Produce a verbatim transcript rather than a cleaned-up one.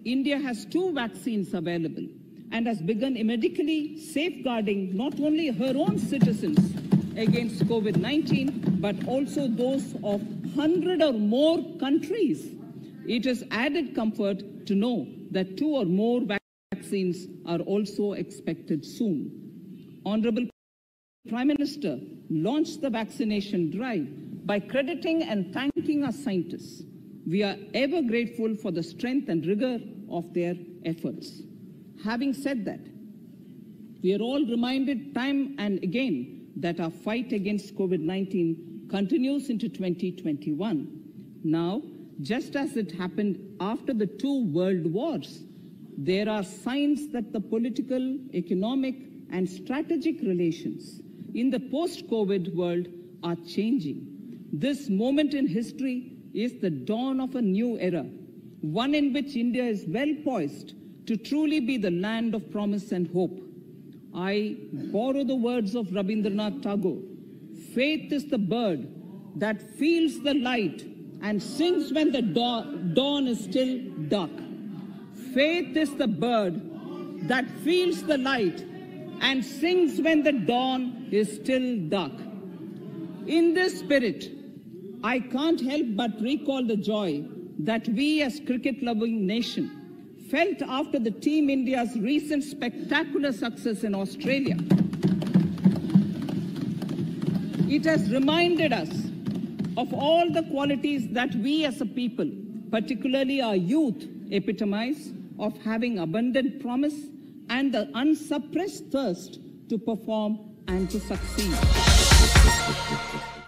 India has two vaccines available and has begun medically safeguarding not only her own citizens against COVID nineteen, but also those of one hundred or more countries. It is added comfort to know that two or more vaccines are also expected soon. Honorable Prime Minister launched the vaccination drive by crediting and thanking our scientists. We are ever grateful for the strength and rigor of their efforts. Having said that, we are all reminded time and again that our fight against COVID nineteen continues into twenty twenty-one. Now, just as it happened after the two world wars, there are signs that the political, economic, and strategic relations in the post-COVID world are changing. This moment in history is the dawn of a new era, one in which India is well poised to truly be the land of promise and hope. I borrow the words of Rabindranath Tagore. Faith is the bird that feels the light and sings when the dawn is still dark. Faith is the bird that feels the light and sings when the dawn is still dark. In this spirit, I can't help but recall the joy that we as cricket-loving nation felt after the Team India's recent spectacular success in Australia. It has reminded us of all the qualities that we as a people, particularly our youth, epitomize of having abundant promise and the unsuppressed thirst to perform and to succeed.